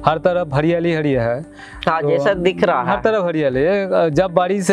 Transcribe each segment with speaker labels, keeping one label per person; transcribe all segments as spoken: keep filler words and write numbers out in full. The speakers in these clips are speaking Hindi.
Speaker 1: हर तरफ हरियाली हरियाली है।
Speaker 2: हाँ,
Speaker 1: तो
Speaker 2: जैसा दिख रहा है
Speaker 1: हर तरफ हरियाली है। जब बारिश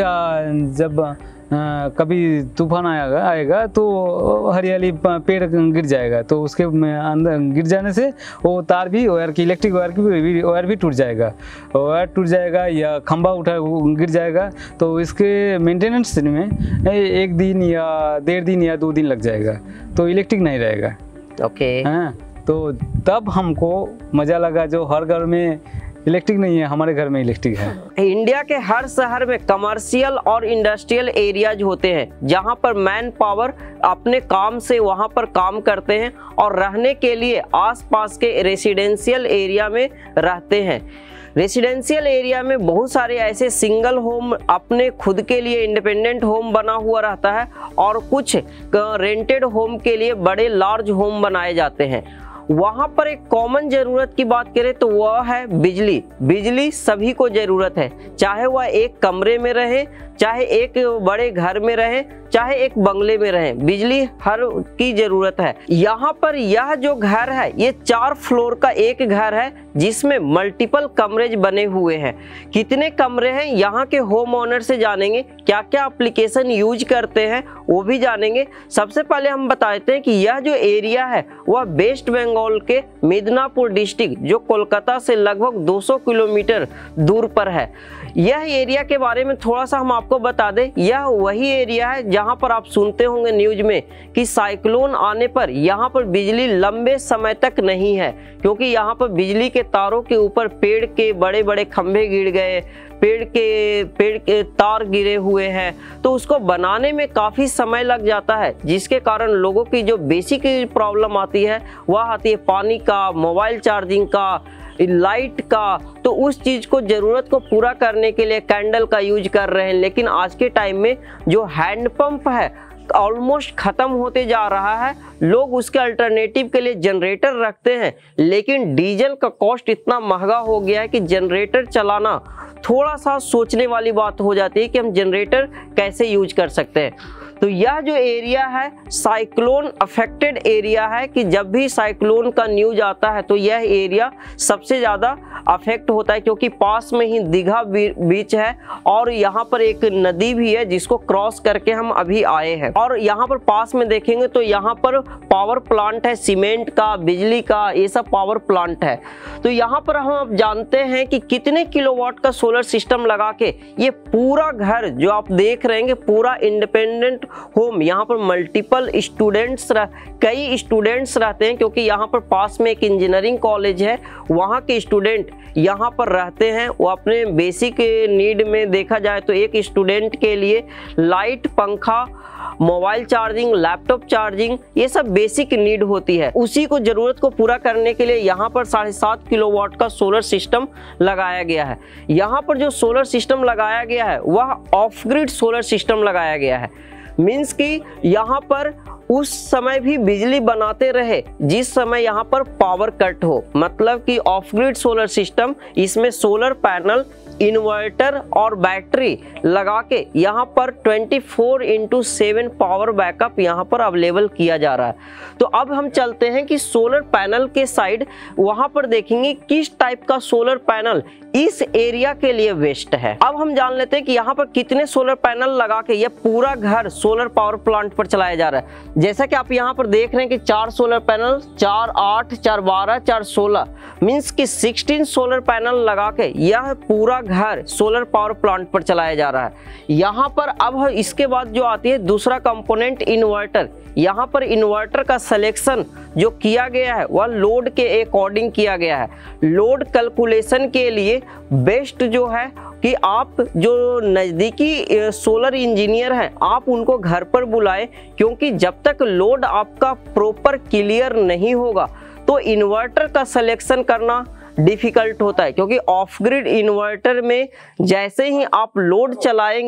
Speaker 1: जब आ, कभी तूफान आएगा आएगा तो हरियाली पेड़ गिर जाएगा, तो उसके अंदर गिर जाने से वो तार भी वायर की इलेक्ट्रिक वायर की वायर भी टूट जाएगा, वायर टूट जाएगा या खंभा उठा गिर जाएगा। तो इसके मेंटेनेंस में एक दिन या डेढ़ दिन या दो दिन लग जाएगा, तो इलेक्ट्रिक नहीं रहेगा।
Speaker 2: ओके
Speaker 1: हाँ, तो तब हमको मज़ा लगा जो हर घर में इलेक्ट्रिक नहीं है, हमारे घर में इलेक्ट्रिक है।
Speaker 2: इंडिया के हर शहर में कमर्शियल और इंडस्ट्रियल एरियाज होते हैं जहां पर मैन पावर अपने काम से वहां पर काम करते हैं और रहने के लिए आसपास के रेसिडेंशियल एरिया में रहते हैं। रेसिडेंशियल एरिया में बहुत सारे ऐसे सिंगल होम अपने खुद के लिए इंडिपेंडेंट होम बना हुआ रहता है और कुछ रेंटेड होम के लिए बड़े लार्ज होम बनाए जाते हैं। वहां पर एक कॉमन जरूरत की बात करें तो वह है बिजली। बिजली सभी को जरूरत है, चाहे वह एक कमरे में रहे, चाहे एक बड़े घर में रहे, चाहे एक बंगले में रहे, बिजली हर की जरूरत है। यहाँ पर यह जो घर है ये चार फ्लोर का एक घर है जिसमें मल्टीपल कमरेज बने हुए हैं। कितने कमरे हैं यहाँ के होम ओनर से जानेंगे, क्या क्या एप्लीकेशन यूज करते हैं वो भी जानेंगे। सबसे पहले हम बताते हैं कि यह जो एरिया है वह वेस्ट बंगाल के मिदनापुर डिस्ट्रिक्ट जो कोलकाता से लगभग दो सौ किलोमीटर दूर पर है। यह एरिया के बारे में थोड़ा सा हम आपको बता दें, यह वही एरिया है जहां पर आप सुनते होंगे न्यूज में कि साइक्लोन आने पर यहां पर बिजली लंबे समय तक नहीं है, क्योंकि यहां पर बिजली के तारों के ऊपर पेड़ के बड़े बड़े खंभे गिर गए, पेड़ के पेड़ के तार गिरे हुए हैं, तो उसको बनाने में काफ़ी समय लग जाता है, जिसके कारण लोगों की जो बेसिक प्रॉब्लम आती है वह आती है पानी का, मोबाइल चार्जिंग का, लाइट का। तो उस चीज़ को ज़रूरत को पूरा करने के लिए कैंडल का यूज कर रहे हैं। लेकिन आज के टाइम में जो हैंडपंप है ऑलमोस्ट ख़त्म होते जा रहा है। लोग उसके अल्टरनेटिव के लिए जनरेटर रखते हैं, लेकिन डीजल का कॉस्ट इतना महंगा हो गया है कि जनरेटर चलाना थोड़ा सा सोचने वाली बात हो जाती है कि हम जनरेटर कैसे यूज कर सकते हैं। तो यह जो एरिया है साइक्लोन अफेक्टेड एरिया है कि जब भी साइक्लोन का न्यूज आता है तो यह एरिया सबसे ज़्यादा अफेक्ट होता है, क्योंकि पास में ही दीघा बीच है और यहाँ पर एक नदी भी है जिसको क्रॉस करके हम अभी आए हैं। और यहाँ पर पास में देखेंगे तो यहाँ पर पावर प्लांट है, सीमेंट का, बिजली का, ये सब पावर प्लांट है। तो यहाँ पर हम अब जानते हैं कि कितने किलोवाट का सोलर सिस्टम लगा के ये पूरा घर जो आप देख रहे हैं पूरा इंडिपेंडेंट होम, यहाँ पर मल्टीपल स्टूडेंट्स रह, कई स्टूडेंट्स रहते हैं, क्योंकि यहाँ पर पास में एक इंजीनियरिंग कॉलेज है, वहाँ के स्टूडेंट यहाँ पर रहते हैं। वो अपने बेसिक नीड में देखा जाए तो एक स्टूडेंट के लिए लाइट, पंखा, मोबाइल चार्जिंग, लैपटॉप चार्जिंग, ये सब बेसिक नीड होती है। उसी को जरूरत को पूरा करने के लिए यहाँ पर साढ़े सात किलोवाट का सोलर सिस्टम लगाया गया है। यहाँ पर जो सोलर सिस्टम लगाया गया है वह ऑफ ग्रिड सोलर सिस्टम लगाया गया है। मीन्स कि यहाँ पर उस समय भी बिजली बनाते रहे जिस समय यहाँ पर पावर कट हो, मतलब कि ऑफ ग्रिड सोलर सिस्टम, इसमें सोलर पैनल, इन्वर्टर और बैटरी लगा के यहाँ पर चौबीस इंटू सेवन पावर बैकअप यहाँ पर अवेलेबल किया जा रहा है। तो अब हम चलते हैं कि सोलर पैनल के साइड वहाँ पर देखेंगे किस टाइप का सोलर पैनल इस एरिया के लिए बेस्ट है। अब हम जान लेते हैं कि यहाँ पर कितने सोलर पैनल लगा के यह पूरा घर सोलर पावर प्लांट पर चलाया जा रहा है। जैसा कि आप यहाँ पर देख रहे हैं कि चार सोलर पैनल, चार आठ, चार बारह, चार सोलह, मीन्स कि सोलह सोलर पैनल लगा के यह पूरा घर सोलर पावर प्लांट पर चलाया जा रहा है। यहाँ पर अब इसके बाद जो आती है दूसरा कंपोनेंट इन्वर्टर। यहाँ पर इन्वर्टर का सिलेक्शन जो किया गया है वह लोड के अकॉर्डिंग किया गया है। लोड कैलकुलेशन के लिए बेस्ट जो है कि आप जो नज़दीकी सोलर इंजीनियर हैं आप उनको घर पर बुलाएं, क्योंकि जब तक लोड आपका प्रॉपर क्लियर नहीं होगा तो इन्वर्टर का सिलेक्शन करना डिफ़िकल्ट होता है। क्योंकि ऑफ ग्रिड इन्वर्टर में जैसे ही आप लोड चलाएंगे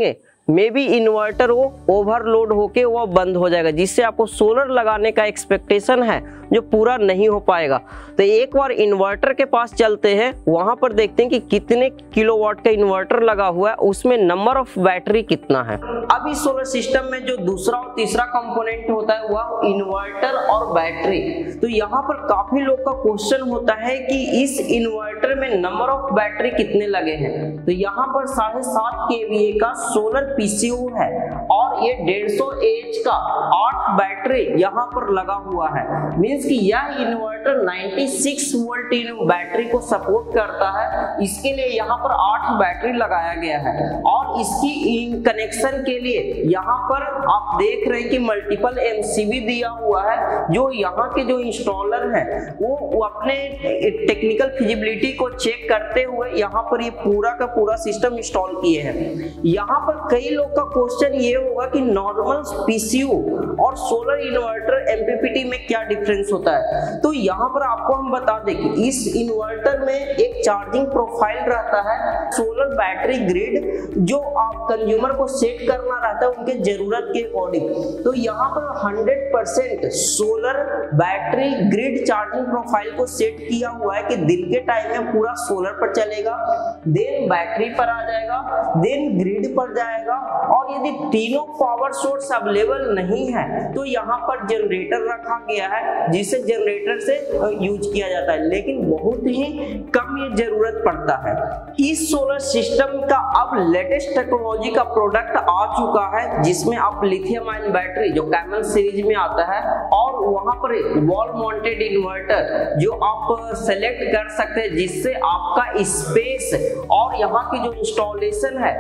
Speaker 2: मे बी इन्वर्टर वो ओवरलोड होके वो बंद हो जाएगा, जिससे आपको सोलर लगाने का एक्सपेक्टेशन है जो पूरा नहीं हो पाएगा। तो एक बार इन्वर्टर के पास चलते हैं, वहां पर देखते हैं कि कितने किलोवाट का इन्वर्टर लगा हुआ है, उसमें नंबर ऑफ बैटरी कितना है। अब इस सोलर सिस्टम में जो दूसरा और तीसरा कंपोनेंट होता है वह इन्वर्टर और बैटरी। तो यहाँ पर काफी लोग का क्वेश्चन होता है कि इस इन्वर्टर में नंबर ऑफ बैटरी कितने लगे हैं। तो यहाँ पर साढ़े सात केवीए का सोलर पीसीयू है और ये डेढ़ सौ एच का आठ बैटरी यहाँ पर लगा हुआ है। मींस कि यह इन्वर्टर छियानवे वोल्ट बैटरी को सपोर्ट करता है। इसके लिए यहाँ पर आठ बैटरी लगाया गया है और इसकी कनेक्शन के लिए यहाँ पर आप देख रहे हैं कि मल्टीपल एमसीबी दिया हुआ है। जो यहाँ के जो इंस्टॉलर हैं वो, वो अपने टेक्निकल फिजिबिलिटी को चेक करते हुए यहाँ पर ये पूरा का पूरा सिस्टम इंस्टॉल किए हैं। यहाँ पर कई लोग का क्वेश्चन ये होगा कि नॉर्मल पीसीयू और सोलर इन्वर्टर एमपीपीटी में क्या डिफरेंस होता है। तो यहाँ पर आपको हम बता दें कि इस इन्वर्टर में एक चार्जिंग प्रोफाइल रहता है, सोलर बैटरी ग्रिड जो आप कंज्यूमर को सेट करना रहता है उनके जरूरत के अकॉर्डिंग। तो यहाँ पर hundred percent solar battery grid charging profile को सेट किया हुआ है कि दिन के टाइम में पूरा सोलर पर चलेगा, देन बैटरी पर आ जाएगा, देन ग्रिड पर जाएगा। और यदि तीनों पावर सोर्स अवेलेबल नहीं है तो यहाँ पर जनरेटर रखा गया है जिसे जनरेटर से यूज किया जाता है, लेकिन बहुत ही कम ये जरूरत पड़ता है। इस सोलर सिस्टम का अब लेटेस्ट टेक्नोलॉजी का प्रोडक्ट आ चुका है जिसमें आप लिथियम आयन बैटरी जो कैमल सीरीज में आता है और वहां पर वॉल माउंटेड इन्वर्टर जो आप सेलेक्ट कर सकते हैं जिससे आपका स्पेस और यहाँ की जो इंस्टॉलेशन है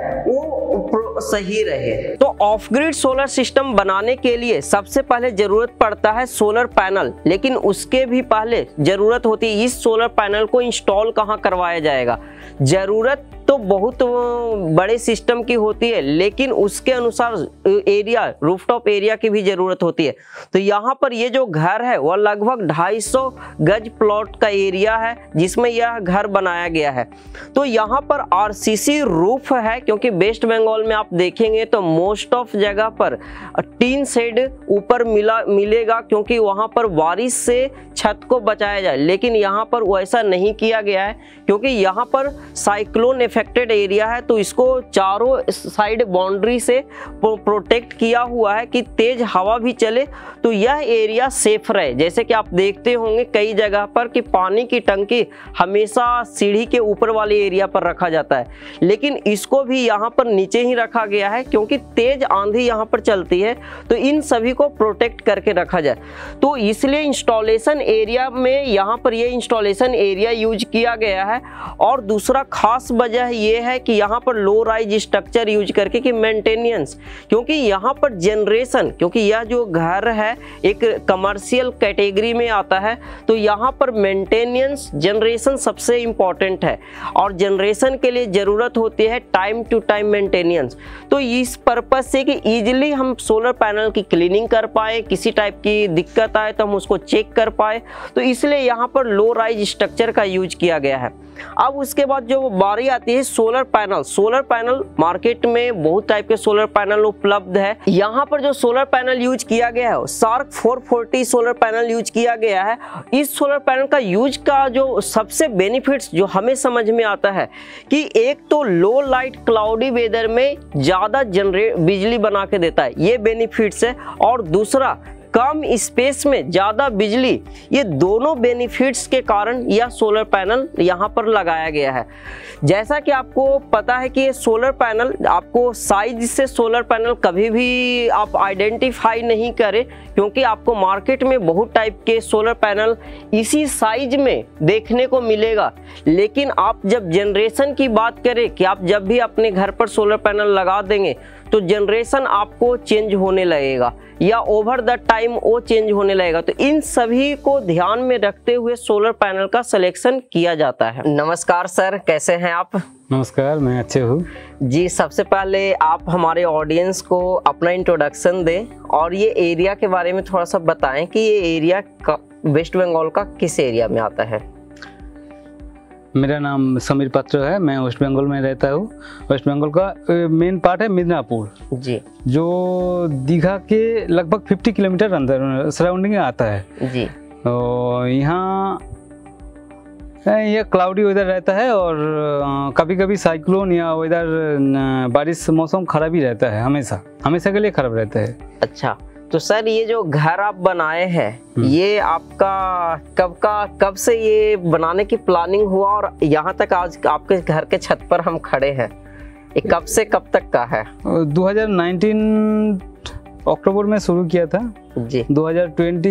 Speaker 2: वो सही रहे। तो ऑफ ग्रिड सोलर सिस्टम बनाने के लिए सबसे पहले जरूरत पड़ता है सोलर पैनल, लेकिन उसके भी पहले जरूरत होती है इस सोलर पैनल को इंस्टॉल कहाँ करवाया जाएगा। जरूरत तो बहुत बड़े सिस्टम की होती है, लेकिन उसके अनुसार एरिया, रूफटॉप एरिया की भी जरूरत होती है। तो यहाँ पर ये जो घर है वह लगभग ढाई सौ गज प्लॉट का एरिया है जिसमें यह घर बनाया गया है। तो यहाँ पर आरसीसी रूफ है, क्योंकि वेस्ट बंगाल में आप देखेंगे तो मोस्ट ऑफ जगह पर टीन शेड ऊपर मिला मिलेगा, क्योंकि वहाँ पर बारिश से छत को बचाया जाए। लेकिन यहाँ पर वैसा नहीं किया गया है, क्योंकि यहाँ पर साइक्लोन इफेक्टेड एरिया है, तो इसको चारों साइड बाउंड्री से प्रोटेक्ट किया हुआ है कि तेज हवा भी चले तो यह एरिया सेफ रहे। जैसे कि आप देखते होंगे कई जगह पर कि पानी की टंकी हमेशा सीढ़ी के ऊपर वाले एरिया पर रखा जाता है, लेकिन इसको भी यहाँ पर नीचे ही रखा गया है क्योंकि तेज आंधी यहाँ पर चलती है, तो इन सभी को प्रोटेक्ट करके रखा जाए। तो इसलिए इंस्टॉलेशन एरिया में यहाँ पर ये इंस्टॉलेशन एरिया यूज किया गया है। और दूसरा खास वजह ये है कि यहाँ पर लो राइज स्ट्रक्चर यूज करके कि मेंटेनेंस, क्योंकि यहाँ पर जनरेशन, क्योंकि यह जो घर है एक कमर्शियल कैटेगरी में आता है, तो यहाँ पर मेंटेनेंस जनरेशन सबसे इंपॉर्टेंट है और जनरेशन के लिए जरूरत होती है टाइम टू टाइम मेंटेनेंस। तो इस पर्पज से कि इजीली हम सोलर पैनल की क्लीनिंग कर पाए, किसी टाइप की दिक्कत आए तो हम उसको चेक कर पाए, तो इसलिए यहाँ पर लो राइज स्ट्रक्चर का यूज किया गया है। अब उसके बाद जो बारी आती है solar panel. Solar panel market में बहुत टाइप के सोलर पैनल उपलब्ध है। यहाँ पर जो सोलर पैनल यूज किया गया है शार्क चार सौ चालीस सोलर पैनल यूज किया गया है। इस सोलर पैनल का यूज का जो सबसे बेनिफिट्स जो हमें समझ में आता है कि एक तो लो लाइट क्लाउडी वेदर में ज्यादा जनरेट बिजली बना के देता है, ये बेनिफिट्स है। और दूसरा कम स्पेस में ज्यादा बिजली, ये दोनों बेनिफिट्स के कारण यह सोलर पैनल यहाँ पर लगाया गया है। जैसा कि आपको पता है कि ये सोलर पैनल आपको साइज से सोलर पैनल कभी भी आप आइडेंटिफाई नहीं करें, क्योंकि आपको मार्केट में बहुत टाइप के सोलर पैनल इसी साइज में देखने को मिलेगा। लेकिन आप जब जनरेशन की बात करें कि आप जब भी अपने घर पर सोलर पैनल लगा देंगे तो जनरेशन आपको चेंज होने लगेगा या ओवर द टाइम वो चेंज होने लगेगा। तो इन सभी को ध्यान में रखते हुए सोलर पैनल का सिलेक्शन किया जाता है। नमस्कार सर, कैसे हैं आप?
Speaker 1: नमस्कार, मैं अच्छे हूँ
Speaker 2: जी। सबसे पहले आप हमारे ऑडियंस को अपना इंट्रोडक्शन दें और ये एरिया के बारे में थोड़ा सा बताएं कि ये एरिया वेस्ट बंगाल का किस एरिया में आता है।
Speaker 1: मेरा नाम समीर पात्र है, मैं वेस्ट बंगाल में रहता हूँ। वेस्ट बंगाल का मेन पार्ट है मिदनापुर
Speaker 2: जी,
Speaker 1: जो दीघा के लगभग पचास किलोमीटर अंदर सराउंडिंग में आता है
Speaker 2: जी।
Speaker 1: तो यहाँ ये क्लाउडी वेदर रहता है और कभी कभी साइक्लोन या वेदर बारिश मौसम खराब ही रहता है, हमेशा हमेशा के लिए खराब रहता है।
Speaker 2: अच्छा, तो सर ये जो घर आप बनाए हैं ये आपका कब का कब से ये बनाने की प्लानिंग हुआ और यहाँ तक आज आपके घर के छत पर हम खड़े हैं, ये कब से कब तक का है?
Speaker 1: दो हज़ार उन्नीस अक्टूबर में शुरू किया था
Speaker 2: जी,
Speaker 1: दो हज़ार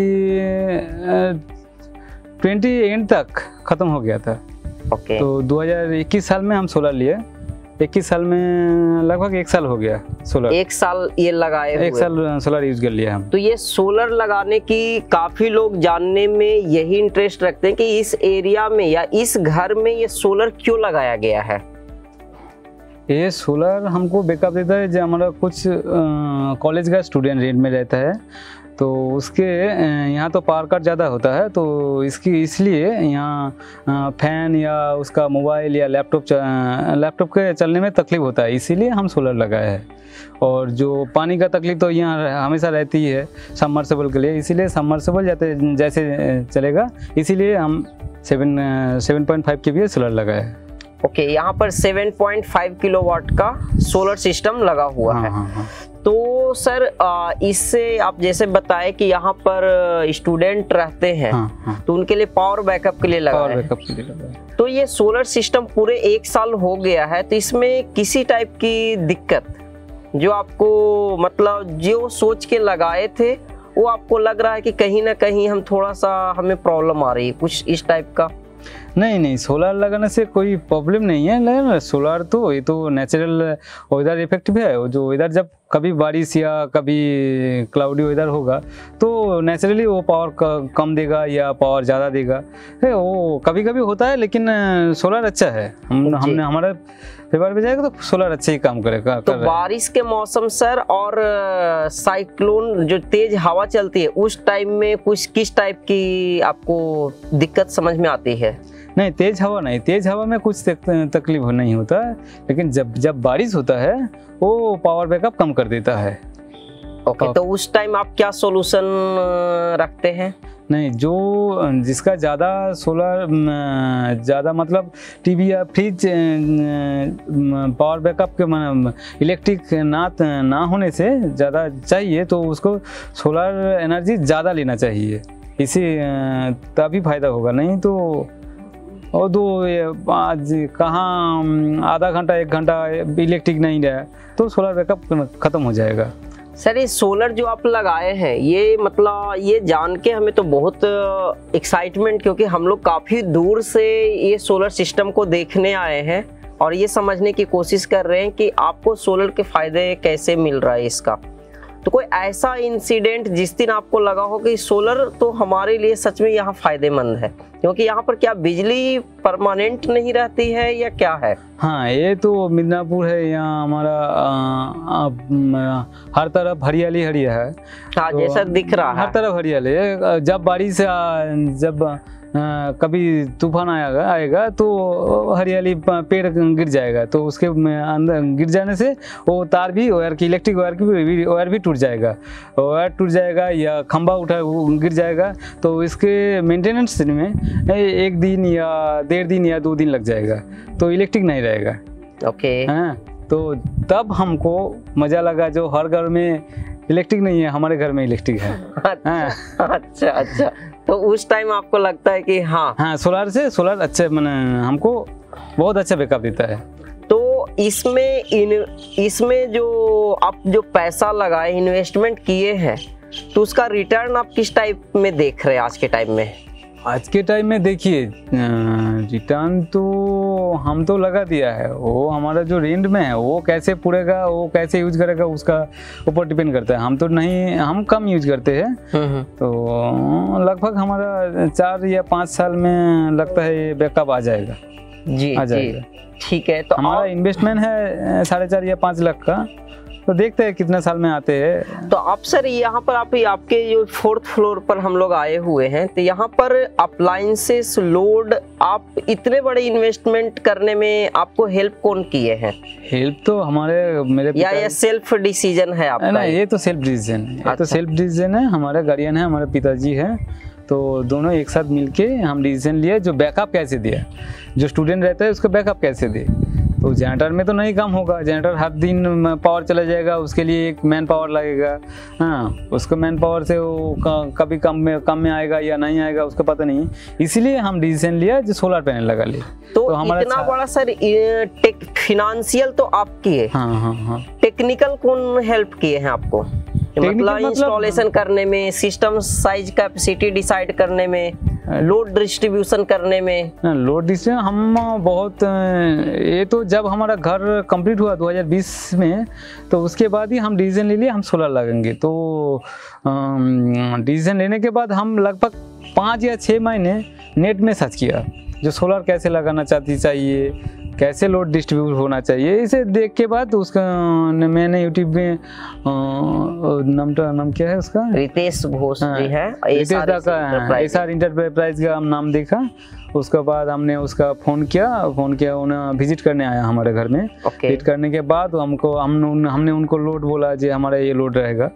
Speaker 1: बीस एंड तक खत्म हो गया था।
Speaker 2: ओके।
Speaker 1: तो दो हज़ार इक्कीस साल में हम सोलर लिए, इक्कीस साल में लगभग एक साल हो गया सोलर।
Speaker 2: एक साल ये लगाए हुए।
Speaker 1: एक साल सोलर यूज कर लिया हम।
Speaker 2: तो ये सोलर लगाने की काफी लोग जानने में यही इंटरेस्ट रखते हैं कि इस एरिया में या इस घर में ये सोलर क्यों लगाया गया है?
Speaker 1: ये सोलर हमको बैकअप देता है, जो हमारा कुछ कॉलेज का स्टूडेंट रेंट में रहता है तो उसके यहाँ तो पावर कट ज़्यादा होता है, तो इसकी इसलिए यहाँ फैन या उसका मोबाइल या लैपटॉप लैपटॉप के चलने में तकलीफ होता है, इसीलिए हम सोलर लगाए हैं। और जो पानी का तकलीफ तो यहाँ हमेशा रहती है सबमर्सिबल के लिए, इसीलिए सबमर्सिबल जाते जैसे चलेगा, इसीलिए हम सेवन सेवन पॉइंट फाइव के भी सोलर लगाए हैं।
Speaker 2: ओके, यहाँ पर सात पॉइंट पाँच किलोवाट का सोलर सिस्टम लगा हुआ है।
Speaker 1: हाँ, हाँ।
Speaker 2: तो सर इससे आप जैसे बताए कि यहाँ पर स्टूडेंट रहते हैं,
Speaker 1: हाँ, हाँ।
Speaker 2: तो उनके लिए पावर बैकअप के लिए लगा
Speaker 1: पावर
Speaker 2: है।
Speaker 1: बैकअप के लिए लगा है।
Speaker 2: तो ये सोलर सिस्टम पूरे एक साल हो गया है, तो इसमें किसी टाइप की दिक्कत जो आपको मतलब जो सोच के लगाए थे वो आपको लग रहा है कि कहीं ना कहीं हम थोड़ा सा हमें प्रॉब्लम आ रही है, कुछ इस टाइप का?
Speaker 1: नहीं नहीं, सोलर लगाने से कोई प्रॉब्लम नहीं है। लेकिन सोलर तो ये तो नेचुरल वेदर इफेक्ट भी है, जो वेदर जब कभी बारिश या कभी क्लाउडी वेदर होगा तो नेचुरली वो पावर कम देगा या पावर ज़्यादा देगा, है वो कभी कभी होता है। लेकिन सोलर अच्छा है, हम हमने हमारा फेवर में जाएगा तो सोलर अच्छे ही काम करेगा।
Speaker 2: तो कर बारिश के मौसम सर और साइक्लोन जो तेज हवा चलती है उस टाइम में कुछ किस टाइप की आपको दिक्कत समझ में आती है?
Speaker 1: नहीं, तेज हवा नहीं, तेज हवा में कुछ तकलीफ नहीं होता है, लेकिन जब जब बारिश होता है वो पावर बैकअप कम कर देता है।
Speaker 2: ओके, तो उस टाइम आप क्या सॉल्यूशन रखते हैं? नहीं,
Speaker 1: जो जिसका ज़्यादा सोलर ज़्यादा मतलब टीवी या फ्रिज पावर बैकअप के इलेक्ट्रिक ना ना होने से ज़्यादा चाहिए तो उसको सोलर एनर्जी ज़्यादा लेना चाहिए, इसी तभी फायदा होगा। नहीं तो और दो आज कहाँ आधा घंटा एक घंटा इलेक्ट्रिक नहीं रहा तो सोलर बैकअप ख़त्म हो जाएगा।
Speaker 2: सर ये सोलर जो आप लगाए हैं ये मतलब ये जान के हमें तो बहुत एक्साइटमेंट, क्योंकि हम लोग काफ़ी दूर से ये सोलर सिस्टम को देखने आए हैं और ये समझने की कोशिश कर रहे हैं कि आपको सोलर के फ़ायदे कैसे मिल रहा है इसका। तो कोई ऐसा इंसिडेंट जिस दिन आपको लगा हो कि सोलर तो हमारे लिए सच में यहाँ फ़ायदेमंद है, क्योंकि यहाँ पर क्या बिजली परमानेंट नहीं रहती है या क्या है?
Speaker 1: हाँ, ये तो मिदनापुर है, यहाँ हमारा आ, आ, हर तरफ हरियाली हरियाली है।
Speaker 2: हाँ,
Speaker 1: तो
Speaker 2: जैसा दिख रहा है
Speaker 1: हर तरफ हरियाली है। जब बारिश जब आ, कभी तूफान आएगा आएगा तो हरियाली पेड़ गिर जाएगा, तो उसके अंदर गिर जाने से वो तार भी वायर की इलेक्ट्रिक वायर की भी वायर भी टूट जाएगा, वायर टूट जाएगा या खंभा उठा वो गिर जाएगा, तो इसके मेंटेनेंस में एक दिन या डेढ़ दिन या दो दिन लग जाएगा, तो इलेक्ट्रिक नहीं रहेगा।
Speaker 2: ओके,
Speaker 1: हाँ, तो तब हमको मज़ा लगा जो हर घर में इलेक्ट्रिक नहीं है, हमारे घर में इलेक्ट्रिक है।
Speaker 2: अच्छा, अच्छा अच्छा, तो उस टाइम आपको लगता है कि हाँ
Speaker 1: हाँ सोलर से सोलर अच्छे मैंने हमको बहुत अच्छा बैकअप देता है।
Speaker 2: तो इसमें इन इसमें जो आप जो पैसा लगाए इन्वेस्टमेंट किए हैं तो उसका रिटर्न आप किस टाइप में देख रहे हैं आज के टाइम में?
Speaker 1: आज के टाइम में देखिए रिटर्न तो हम तो लगा दिया है, वो हमारा जो रेंट में है वो कैसे पूरेगा, वो कैसे यूज करेगा उसका ऊपर डिपेंड करता है। हम तो नहीं, हम कम यूज करते हैं, तो लगभग हमारा चार या पाँच साल में लगता है ये बैकअप आ जाएगा।
Speaker 2: जी
Speaker 1: आ जाएगा,
Speaker 2: ठीक है। तो
Speaker 1: हमारा इन्वेस्टमेंट है साढ़े चार या पाँच लाख का, तो देखते हैं कितने साल में आते हैं।
Speaker 2: तो आप सर यहाँ पर आप आपके जो फोर्थ फ्लोर पर हम लोग आए हुए हैं, तो यहाँ पर अप्लायंसेस लोड आप इतने बड़े इन्वेस्टमेंट करने में आपको हेल्प कौन किए हैं?
Speaker 1: हेल्प तो हमारे मेरे
Speaker 2: या ये सेल्फ डिसीजन है आपका?
Speaker 1: ना, ये तो सेल्फ डिसीजन है। ये
Speaker 2: अच्छा।
Speaker 1: तो सेल्फ डिसीजन है। हमारे गार्डियन है, हमारे पिताजी हैं, तो दोनों एक साथ मिलके हम डिसीजन लिए जो बैकअप कैसे दिया, जो स्टूडेंट रहता है उसको बैकअप कैसे दे। तो जनरेटर में तो नहीं काम होगा, जनरेटर हर दिन पावर चला जाएगा, उसके लिए एक मैन पावर लगेगा। हाँ, उसको मैन पावर से वो कभी कम में कम में आएगा या नहीं आएगा उसका पता नहीं। इसीलिए हम डिसीजन लिया जो सोलर पैनल लगा लिए।
Speaker 2: तो, तो हमारा इतना बड़ा सर टेक फिनेंशियल तो आपकी है।
Speaker 1: हाँ हाँ हाँ।
Speaker 2: टेक्निकल कौन हेल्प किए हैं आपको? मतलब इंस्टॉलेशन करने में, सिस्टम साइज कैपेसिटी डिसाइड करने में, लोड डिस्ट्रीब्यूशन करने में?
Speaker 1: लोड डिस्ट्रीब्यूशन हम बहुत, ये तो जब हमारा घर कंप्लीट हुआ दो हज़ार बीस में, तो उसके बाद ही हम डिसीजन ले लिए हम सोलर लगाएंगे। तो डिसीजन लेने के बाद हम लगभग पाँच या छः महीने नेट में सर्च किया जो सोलर कैसे लगाना चाहती चाहिए, कैसे लोड डिस्ट्रीब्यूट होना चाहिए। इसे देख के बाद उसका मैंने यूट्यूब में नाम नाम क्या है उसका,
Speaker 2: रितेश घोष जी है,
Speaker 1: रितेश दा का एस आर इंटरप्राइज का हम नाम देखा। उसके बाद हमने उसका फ़ोन किया फ़ोन किया उन्हें विजिट करने आया हमारे घर में।
Speaker 2: okay.
Speaker 1: विजिट करने के बाद हमको हम हमने उनको लोड बोला जी हमारा ये लोड रहेगा।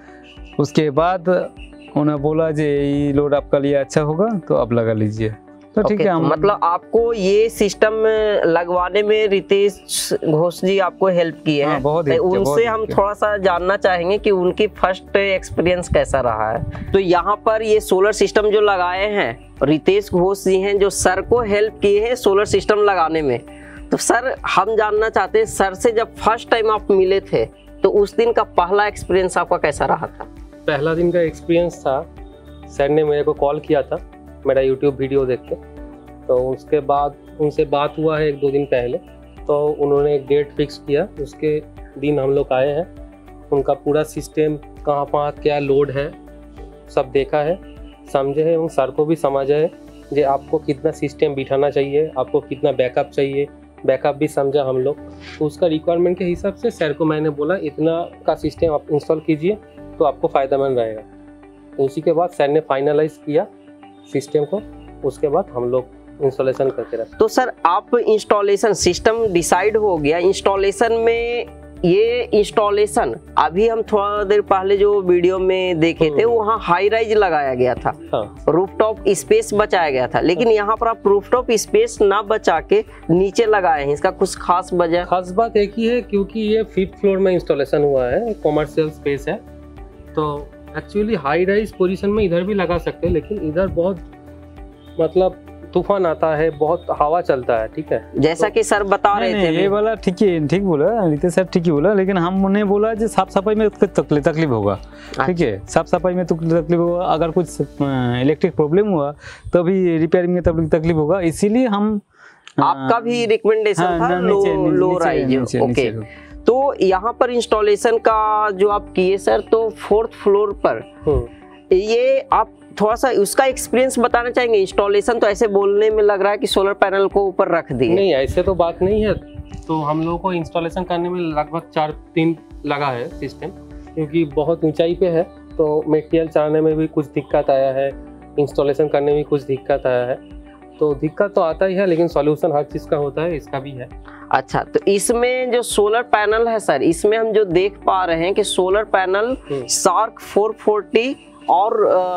Speaker 1: उसके बाद उन्हें बोला जी ये लोड आपका लिए अच्छा होगा तो आप लगा लीजिए। तो ठीक
Speaker 2: okay,
Speaker 1: है। हम
Speaker 2: मतलब आपको ये सिस्टम लगवाने में रितेश घोष जी आपको हेल्प किए हैं।
Speaker 1: बहुत
Speaker 2: उनसे हम थोड़ा सा जानना चाहेंगे कि उनकी फर्स्ट एक्सपीरियंस कैसा रहा है। तो यहाँ पर ये सोलर सिस्टम जो लगाए हैं रितेश घोष जी हैं जो सर को हेल्प किए हैं सोलर सिस्टम लगाने में। तो सर हम जानना चाहते हैं सर से जब फर्स्ट टाइम आप मिले थे तो उस दिन का पहला एक्सपीरियंस आपका कैसा रहा था?
Speaker 3: पहला दिन का एक्सपीरियंस था, सर ने मेरे को कॉल किया था मेरा यूट्यूब वीडियो देख के। तो उसके बाद उनसे बात हुआ है एक दो दिन पहले, तो उन्होंने एक डेट फिक्स किया, उसके दिन हम लोग आए हैं। उनका पूरा सिस्टम कहाँ कहाँ क्या लोड है सब देखा है, समझे हैं। उन सर को भी समझा है कि आपको कितना सिस्टम बिठाना चाहिए, आपको कितना बैकअप चाहिए, बैकअप भी समझा हम लोग। तो उसका रिक्वायरमेंट के हिसाब से सर को मैंने बोला इतना का सिस्टम आप इंस्टॉल कीजिए तो आपको फ़ायदेमंद रहेगा। तो उसी के बाद सर ने फाइनलाइज किया सिस्टम को, उसके बाद हम लोग इंस्टॉलेशन करते रहे।
Speaker 2: तो सर आप इंस्टॉलेशन सिस्टम डिसाइड हो गया, इंस्टॉलेशन में ये इंस्टॉलेशन अभी हम थोड़ा देर पहले जो वीडियो में देखे थे वहाँ हाई राइज लगाया गया था। हाँ। रूफटॉप स्पेस बचाया गया था, लेकिन यहाँ पर आप रूफटॉप स्पेस ना बचा के नीचे लगाए हैं, इसका कुछ खास वजह?
Speaker 3: खास बात एक ही है क्योंकि ये फिफ्थ फ्लोर में इंस्टॉलेशन हुआ है, कॉमर्शियल स्पेस है। तो एक्चुअली हाई राइज पोजीशन में इधर भी लगा सकते हैं, लेकिन इधर बहुत मतलब तूफान आता है, बहुत हवा चलता है। ठीक है,
Speaker 2: जैसा तो, कि सर बता रहे थे
Speaker 1: ये वाला ठीक है, ठीक बोला रितेश सर, ठीक ही बोला। लेकिन हमने बोला जो साफ सफाई में तकलीफ तकलीफ होगा। ठीक है, साफ सफाई में तकलीफ होगा, अगर कुछ इलेक्ट्रिक प्रॉब्लम हुआ तो भी रिपेयरिंग में तकलीफ होगा। इसीलिए हम
Speaker 2: आपका भी रिकमेंडेशन था लो लो राइज। ओके, तो यहाँ पर इंस्टॉलेशन का जो आप किए सर, तो फोर्थ फ्लोर पर ये आप थोड़ा सा उसका एक्सपीरियंस बताना चाहेंगे? इंस्टॉलेशन तो ऐसे बोलने में लग रहा है कि सोलर पैनल को ऊपर रख दिए।
Speaker 3: नहीं, ऐसे तो बात नहीं है। तो हम लोगों को इंस्टॉलेशन करने में लगभग चार दिन लगा है सिस्टम, क्योंकि बहुत ऊंचाई पे है। तो मटेरियल चढ़ाने में भी कुछ दिक्कत आया है, इंस्टॉलेशन करने में भी कुछ दिक्कत आया है। तो दिक्कत तो आता ही है, लेकिन सॉल्यूशन हर चीज़ का होता है, इसका भी है।
Speaker 2: अच्छा, तो इसमें जो सोलर पैनल है सर, इसमें हम जो देख पा रहे हैं कि solar panel Shark four forty और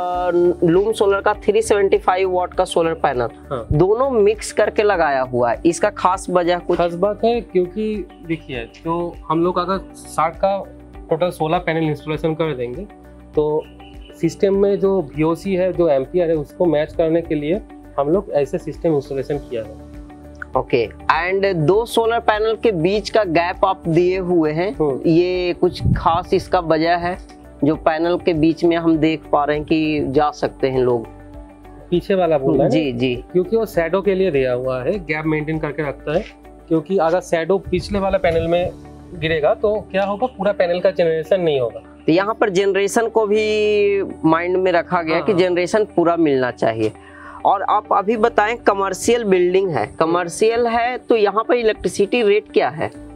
Speaker 2: लूम सोलर का थ्री सेवेंटी फाइव वाट का सोलर पैनल, हाँ। दोनों मिक्स करके लगाया हुआ है। इसका खास वजह कुछ?
Speaker 3: खास बात है क्योंकि देखिए, तो हम लोग अगर शार्क का टोटल सोलर पैनल इंस्टॉलेशन कर देंगे तो सिस्टम में जो वी ओ सी है, जो एम्पियर है, उसको मैच करने के लिए हम लोग ऐसे सिस्टम इंस्टॉलेशन किया है।
Speaker 2: ओके, एंड दो सोलर पैनल के बीच का गैप आप दिए हुए हैं, ये कुछ खास इसका वजह है जो पैनल के बीच में हम देख पा रहे हैं कि जा सकते हैं लोग?
Speaker 3: पीछे वाला बोल रहा है
Speaker 2: जी जी,
Speaker 3: क्योंकि वो शैडो के लिए दिया हुआ है, गैप मेंटेन करके रखता है। क्योंकि अगर शैडो पिछले वाला पैनल में गिरेगा तो क्या होगा, पूरा पैनल का जनरेशन नहीं होगा।
Speaker 2: तो यहाँ पर जनरेशन को भी माइंड में रखा गया, हाँ, कि जनरेशन पूरा मिलना चाहिए। और आप अभी बताएं, कमर्शियल बिल्डिंग है, कमर्शियल है तो यहाँ पर इलेक्ट्रिसिटी रेट क्या है?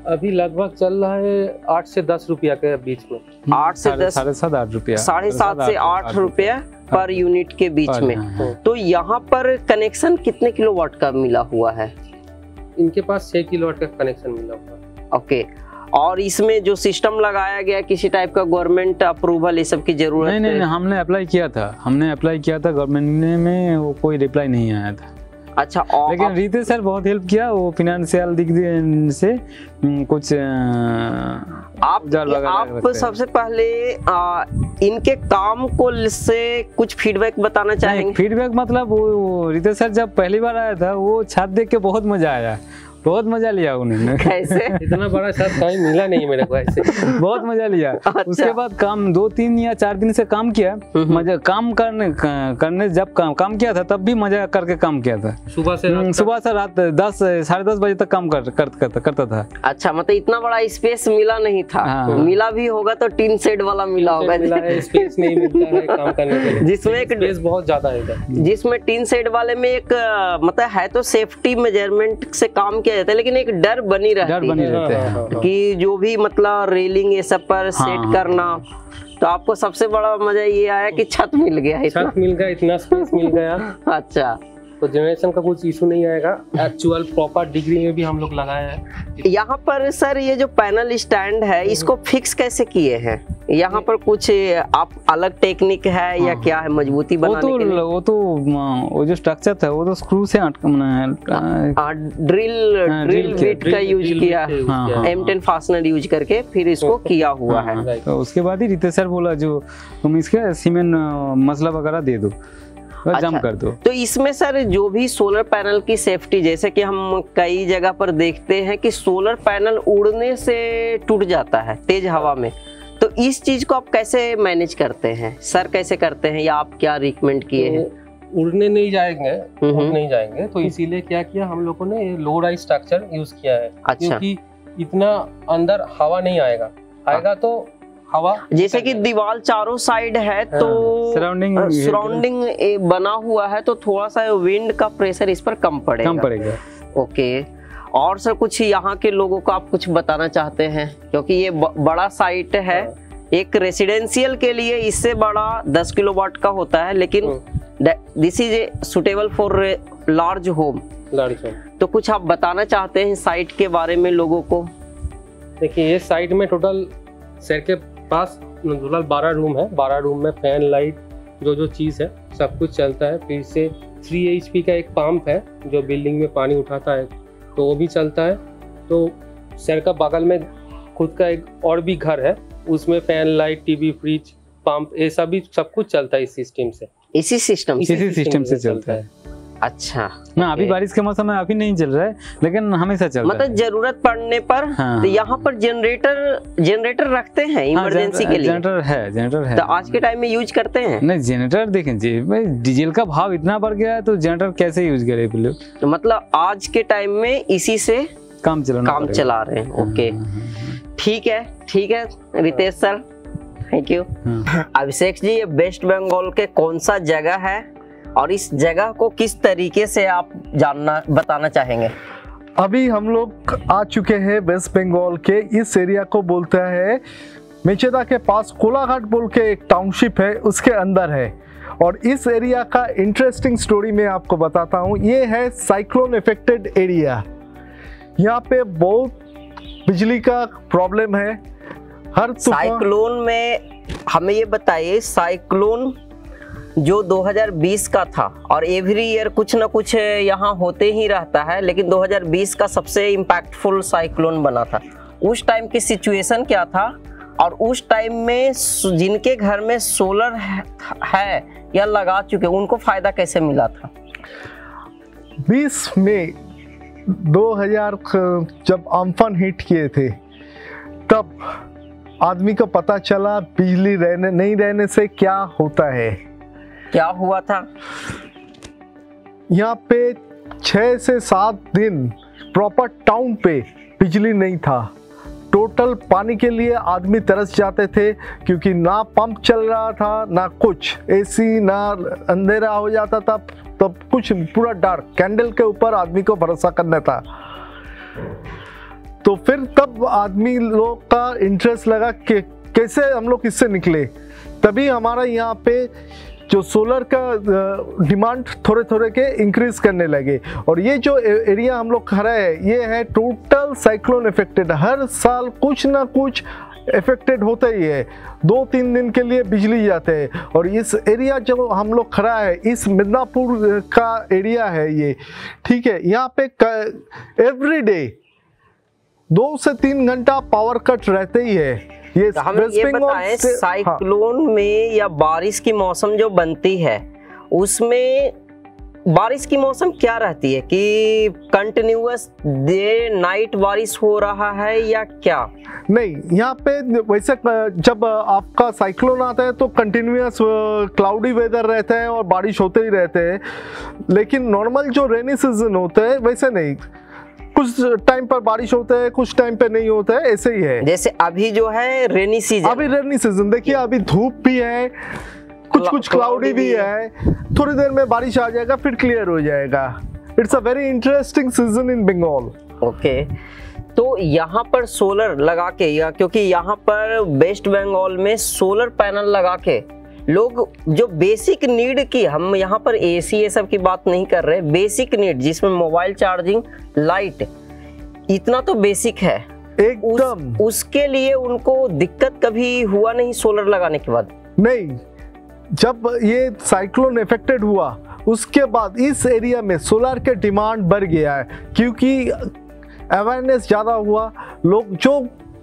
Speaker 3: अभी लगभग चल रहा है आठ से दस रुपया के बीच में।
Speaker 2: आठ से दस
Speaker 1: साढ़े सात आठ रुपया
Speaker 2: साढ़े सात से आठ रुपया पर यूनिट के बीच में।
Speaker 1: हाँ।
Speaker 2: तो यहाँ पर कनेक्शन कितने किलोवाट का मिला हुआ है?
Speaker 3: इनके पास छह किलोवाट का कनेक्शन मिला हुआ है।
Speaker 2: ओके, और इसमें जो सिस्टम लगाया गया किसी टाइप का गवर्नमेंट अप्रूवल ये सब की जरूरत
Speaker 1: नहीं, नहीं नहीं हमने अप्लाई किया था हमने अप्लाई किया था गवर्नमेंट में, वो कोई रिप्लाई नहीं आया था।
Speaker 2: अच्छा, और
Speaker 1: लेकिन रितेश सर बहुत हेल्प किया, वो फिनेंशियल दिख से कुछ
Speaker 2: आप आप सबसे पहले आ, इनके काम को से कुछ फीडबैक बताना चाहेंगे?
Speaker 1: फीडबैक मतलब वो रितेश सर जब पहली बार आया था वो छत देख के बहुत मजा आया, बहुत मजा लिया उन्होंने।
Speaker 2: कैसे?
Speaker 3: इतना बड़ा छत कहीं मिला नहीं मेरे को ऐसे।
Speaker 1: बहुत मजा लिया।
Speaker 2: अच्छा।
Speaker 1: उसके बाद काम दो तीन या चार दिन से काम किया, मजा काम करने करने जब काम काम किया था तब भी मजा करके काम किया था।
Speaker 3: सुबह से रात
Speaker 1: सुबह से रात दस साढ़े दस बजे तक काम कर, कर, करता करता था।
Speaker 2: अच्छा, मतलब इतना बड़ा स्पेस मिला नहीं था।
Speaker 1: हाँ।
Speaker 2: मिला भी होगा तो टीन शेड वाला मिला होगा।
Speaker 3: मिला है, स्पेस नहीं मिलता है काम करने के लिए,
Speaker 2: जिसमें एक
Speaker 3: स्पेस बहुत ज्यादा है।
Speaker 2: जिसमें टीन शेड वाले में एक मतलब है तो सेफ्टी मेजरमेंट से काम किया जाता है, लेकिन एक डर बनी रहती
Speaker 1: डर बनी
Speaker 2: है
Speaker 1: रहते
Speaker 3: हाँ, हाँ, हाँ।
Speaker 2: कि जो भी मतलब रेलिंग ये सब पर सेट
Speaker 1: हाँ।
Speaker 2: करना। तो आपको सबसे बड़ा मजा ये आया कि छत मिल गया इतना।
Speaker 3: छत मिल गया, इतना स्पेस मिल गया।
Speaker 2: अच्छा,
Speaker 3: तो जनरेशन का कुछ इशू नहीं आएगा। एक्चुअल प्रॉपर डिग्री में भी हम लोग लगाए हैं।
Speaker 2: यहाँ पर सर ये जो पैनल स्टैंड है इसको फिक्स कैसे किए हैं? यहाँ पर कुछ आप अलग टेक्निक है या क्या है मजबूती
Speaker 1: वो
Speaker 2: बनाने
Speaker 1: तो
Speaker 2: के लिए?
Speaker 1: वो तो वो जो स्ट्रक्चर था वो तो स्क्रू से
Speaker 2: ड्रिल
Speaker 1: हाँ,
Speaker 2: ड्रिल
Speaker 1: drill
Speaker 2: बिट का यूज किया,
Speaker 1: हाँ,
Speaker 2: एम टेन फास्टनर यूज करके फिर इसको किया हुआ है।
Speaker 3: हाँ,
Speaker 1: तो उसके बाद ही रितेश सर बोला जो तुम इसके सीमेंट मसला वगैरह दे दो,
Speaker 2: अच्छा,
Speaker 1: जम कर दो।
Speaker 2: तो इसमें सर जो भी सोलर पैनल की सेफ्टी, जैसे कि हम कई जगह पर देखते हैं कि सोलर पैनल उड़ने से टूट जाता है तेज हवा में, तो इस चीज को आप कैसे मैनेज करते हैं सर? कैसे करते हैं या आप क्या रिकमेंड किए हैं?
Speaker 3: तो उड़ने नहीं जाएंगे, उड़ नहीं जाएंगे, तो इसीलिए क्या किया हम लोगों ने लो राइज स्ट्रक्चर यूज किया है।
Speaker 2: अच्छा।
Speaker 3: क्योंकि इतना अंदर हवा नहीं आएगा, आएगा तो हवा
Speaker 2: जैसे कि दीवार चारों साइड है तो
Speaker 1: सराउंडिंग
Speaker 2: सराउंडिंग बना हुआ है तो थोड़ा सा विंड का प्रेशर इस पर कम पड़ेगा।
Speaker 1: कम पड़ेगा।
Speaker 2: ओके, और सर कुछ यहाँ के लोगों को आप कुछ बताना चाहते हैं? क्योंकि ये ब, बड़ा साइट है, एक रेसिडेंशियल के लिए इससे बड़ा दस किलोवाट का होता है, लेकिन this is suitable for large home.
Speaker 3: Large home
Speaker 2: तो कुछ आप बताना चाहते हैं साइट के बारे में लोगों को?
Speaker 3: देखिए, ये साइट में टोटल शहर के पास टोटल बारह रूम है। बारह रूम में फैन, लाइट, जो जो चीज़ है सब कुछ चलता है। फिर से थ्री एच पी का एक पंप है जो बिल्डिंग में पानी उठाता है, तो वो भी चलता है। तो शहर का बगल में खुद का एक और भी घर है, उसमें fan, light, TV, fridge, pump, ये सभी सब कुछ चलता है इस सिस्टम से।
Speaker 2: इसी सिस्टम
Speaker 1: इसी सिस्टम से चलता है।
Speaker 2: अच्छा,
Speaker 1: ना अभी बारिश के मौसम में अभी नहीं चल रहा है, लेकिन हमेशा चलता
Speaker 2: मतलब
Speaker 1: है।
Speaker 2: जरूरत पड़ने पर
Speaker 1: हाँ,
Speaker 2: तो यहाँ पर जनरेटर जनरेटर रखते हैं इमरजेंसी के लिए?
Speaker 1: जनरेटर है, जनरेटर है।
Speaker 2: तो आज के टाइम में यूज करते हैं?
Speaker 1: नहीं, जनरेटर देखें जी, भाई डीजल का भाव इतना बढ़ गया है तो जनरेटर कैसे यूज करे बोले?
Speaker 2: तो मतलब आज के टाइम में इसी से
Speaker 1: काम चलाना
Speaker 2: काम चला रहे हैं। ओके, ठीक है, ठीक है Ritesh sir, thank you. Abhishek ji, ये वेस्ट बंगाल के कौन सा जगह है और इस जगह को किस तरीके से आप जानना बताना चाहेंगे?
Speaker 4: अभी हम लोग आ चुके हैं वेस्ट बंगाल के इस एरिया को बोलते हैं मेचेदा के पास कोलाघाट बोल के एक टाउनशिप है, उसके अंदर है। और इस एरिया का इंटरेस्टिंग स्टोरी मैं आपको बताता हूँ। ये है साइक्लोन इफेक्टेड एरिया। यहाँ पे बहुत बिजली का प्रॉब्लम है। हर
Speaker 2: साइक्लोन में हमें ये बताइए, साइक्लोन जो दो हज़ार बीस का था और एवरी ईयर कुछ ना कुछ यहाँ होते ही रहता है, लेकिन दो हज़ार बीस का सबसे इम्पैक्टफुल साइक्लोन बना था। उस टाइम की सिचुएशन क्या था और उस टाइम में जिनके घर में सोलर है या लगा चुके उनको फायदा कैसे मिला था?
Speaker 4: बीस मई दो हज़ार जब अम्फन हिट किए थे तब आदमी को पता चला बिजली रहने नहीं रहने से क्या होता है।
Speaker 2: क्या हुआ था?
Speaker 4: यहाँ पे छः से सात दिन प्रॉपर टाउन पे बिजली नहीं था। टोटल पानी के लिए आदमी तरस जाते थे, क्योंकि ना पंप चल रहा था ना कुछ, एसी ना, अंधेरा हो जाता था, तब कुछ पूरा डार्क, कैंडल के ऊपर आदमी को भरोसा करना था। तो फिर तब आदमी लोग का इंटरेस्ट लगा कि कैसे हम लोग इससे निकले। तभी हमारा यहाँ पे जो सोलर का डिमांड थोड़े थोड़े के इंक्रीज करने लगे। और ये जो एरिया हम लोग खड़ा है ये है टोटल साइक्लोन इफेक्टेड। हर साल कुछ ना कुछ इफेक्टेड होता ही है, दो तीन दिन के लिए बिजली जाते हैं। और इस एरिया जो हम लोग खड़ा है इस मिदनापुर का एरिया है ये, ठीक है। यहाँ पे एवरी डे दो से तीन घंटा पावर कट रहते ही है। ये
Speaker 2: तो हमें ये बताएं, साइक्लोन हाँ। में या बारिश की मौसम जो बनती है उसमें बारिश की मौसम क्या रहती है कि कंटिन्यूअस डे नाइट बारिश हो रहा है या क्या?
Speaker 4: नहीं, यहाँ पे वैसे जब आपका साइक्लोन आता है तो कंटिन्यूअस क्लाउडी वेदर रहता है और बारिश होते ही रहते हैं। लेकिन नॉर्मल जो रेनी सीजन होता है वैसे नहीं, कुछ टाइम पर बारिश होता है कुछ टाइम पे नहीं होता है, ऐसे ही है।
Speaker 2: जैसे अभी जो है रेनी सीजन,
Speaker 4: अभी रेनी सीजन देखिए, अभी धूप भी है, कुछ कुछ क्लाउडी भी है, थोड़ी देर में बारिश आ जाएगा फिर क्लियर हो जाएगा। It's a very interesting season in Bengal.
Speaker 2: Okay, तो यहाँ पर सोलर लगा के, या क्योंकि यहाँ पर वेस्ट बंगाल में सोलर पैनल लगा के लोग जो बेसिक नीड की, हम यहाँ पर एसी ये सब की बात नहीं कर रहे, बेसिक नीड जिसमें मोबाइल चार्जिंग, लाइट, इतना तो बेसिक है
Speaker 4: एकदम।
Speaker 2: उस, उसके लिए उनको दिक्कत कभी हुआ नहीं सोलर लगाने के बाद?
Speaker 4: नहीं, जब ये साइक्लोन इफेक्टेड हुआ उसके बाद इस एरिया में सोलर के डिमांड बढ़ गया है, क्योंकि अवेयरनेस ज़्यादा हुआ। लोग जो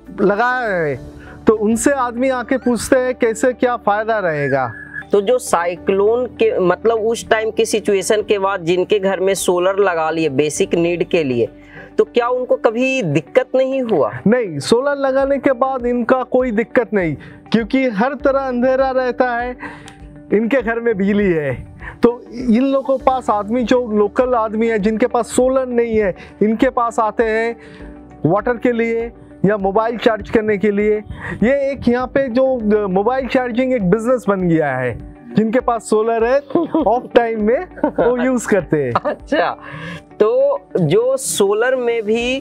Speaker 4: लगाए हैं तो उनसे आदमी आके पूछते हैं कैसे क्या फ़ायदा रहेगा।
Speaker 2: तो जो साइक्लोन के मतलब उस टाइम की सिचुएशन के बाद जिनके घर में सोलर लगा लिए बेसिक नीड के लिए, तो क्या उनको कभी दिक्कत नहीं हुआ?
Speaker 4: नहीं, सोलर लगाने के बाद इनका कोई दिक्कत नहीं, क्योंकि हर तरह अंधेरा रहता है, इनके घर में बिजली है। तो इन लोगों के पास आदमी जो लोकल आदमी है जिनके पास सोलर नहीं है, इनके पास आते हैं वाटर के लिए या मोबाइल चार्ज करने के लिए। ये एक यहाँ पे जो मोबाइल चार्जिंग एक बिजनेस बन गया है, जिनके पास सोलर है ऑफ टाइम में वो यूज करते हैं।
Speaker 2: अच्छा, तो जो सोलर में भी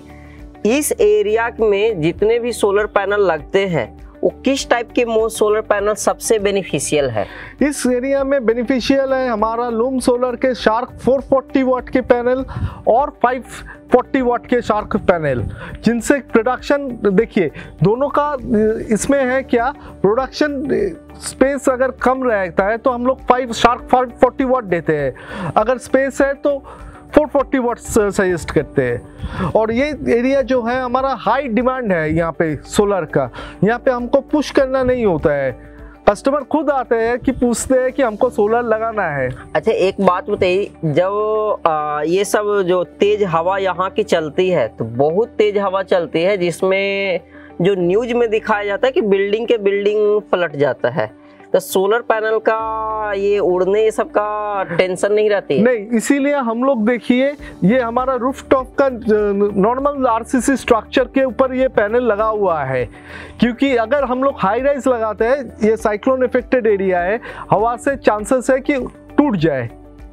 Speaker 2: इस एरिया में जितने भी सोलर पैनल लगते हैं वो किस टाइप के सोलर पैनल सबसे बेनिफिशियल है?
Speaker 4: इस एरिया में बेनिफिशियल है हमारा लूम सोलर के शार्क चार सौ चालीस वाट के पैनल और पाँच सौ चालीस वाट के शार्क पैनल, जिनसे प्रोडक्शन देखिए दोनों का इसमें है क्या, प्रोडक्शन स्पेस अगर कम रहता है तो हम लोग five shark five forty watt देते हैं, अगर स्पेस है तो चार सौ चालीस वाट सजेस्ट करते हैं। और ये एरिया जो है हमारा हाई डिमांड है यहाँ पे सोलर का, यहाँ पे हमको पुश करना नहीं होता है, कस्टमर खुद आते हैं कि पूछते हैं कि हमको सोलर लगाना है।
Speaker 2: अच्छा, एक बात बताइए, जब आ, ये सब जो तेज हवा यहाँ की चलती है तो बहुत तेज हवा चलती है, जिसमें जो न्यूज में दिखाया जाता है कि बिल्डिंग के बिल्डिंग पलट जाता है, तो सोलर पैनल का ये उड़ने ये सब का टेंशन नहीं रहती है?
Speaker 4: नहीं, इसीलिए हम लोग देखिए ये हमारा रूफटॉप का नॉर्मल आरसीसी स्ट्रक्चर के ऊपर ये पैनल लगा हुआ है, क्योंकि अगर हम लोग हाई राइज लगाते हैं, ये साइक्लोन इफेक्टेड एरिया है, हवा से चांसेस है कि टूट जाए,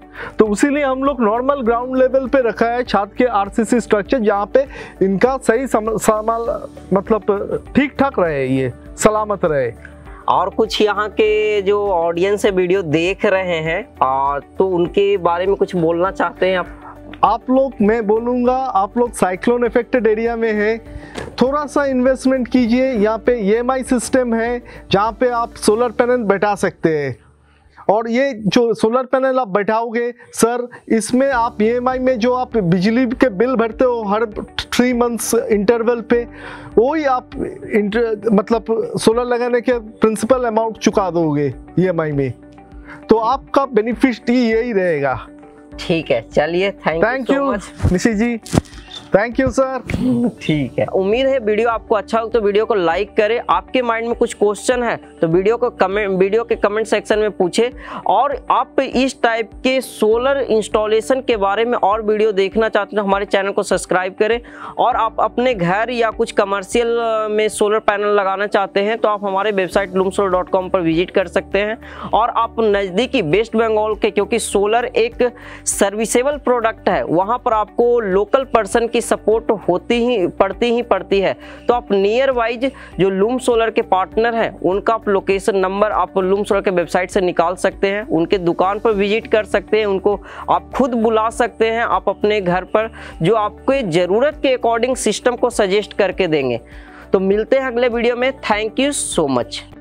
Speaker 4: तो इसीलिए हम लोग नॉर्मल ग्राउंड लेवल पे रखा है छत के आरसीसी स्ट्रक्चर, जहाँ पे इनका सही सामान मतलब ठीक ठाक रहे, ये सलामत रहे।
Speaker 2: और कुछ यहाँ के जो ऑडियंस है वीडियो देख रहे हैं और तो उनके बारे में कुछ बोलना चाहते हैं आप?
Speaker 4: आप लोग, मैं बोलूँगा आप लोग साइक्लोन इफेक्टेड एरिया में है, थोड़ा सा इन्वेस्टमेंट कीजिए। यहाँ पे ई एम आई सिस्टम है जहाँ पे आप सोलर पैनल बैठा सकते हैं, और ये जो सोलर पैनल आप बैठाओगे सर, इसमें आप ई एम आई में जो आप बिजली के बिल भरते हो हर थ्री मंथ्स इंटरवल पे, वही आप इंटर मतलब सोलर लगाने के प्रिंसिपल अमाउंट चुका दोगे ई एम आई में, तो आपका बेनिफिट ही यही रहेगा।
Speaker 2: ठीक है, चलिए, thank
Speaker 4: thank you Nishi ji, thank you sir.
Speaker 2: ठीक है, उम्मीद है वीडियो आपको अच्छा हो तो वीडियो को लाइक करें। आपके माइंड में कुछ क्वेश्चन है तो वीडियो को कमेंट वीडियो के कमेंट सेक्शन में पूछें, और आप इस टाइप के सोलर इंस्टॉलेशन के बारे में और वीडियो देखना चाहते हैं तो हमारे चैनल को सब्सक्राइब करें। और आप अपने घर या कुछ कमर्शियल में सोलर पैनल लगाना चाहते हैं तो आप हमारे website Loom Solar dot com पर विजिट कर सकते हैं। और आप नज़दीकी वेस्ट बंगाल के, क्योंकि सोलर एक सर्विसेबल प्रोडक्ट है, वहाँ पर आपको लोकल पर्सन की सपोर्ट होती ही पड़ती ही पड़ती है। तो आप नियर वाइज जो लूम सोलर के पार्टनर हैं उनका आप लोकेशन नंबर आप लूम सोलर के वेबसाइट से निकाल सकते हैं, उनके दुकान पर विजिट कर सकते हैं, उनको आप खुद बुला सकते हैं, आप अपने घर पर जो आपके ज़रूरत के अकॉर्डिंग सिस्टम को सजेस्ट करके देंगे। तो मिलते हैं अगले वीडियो में। Thank you so much.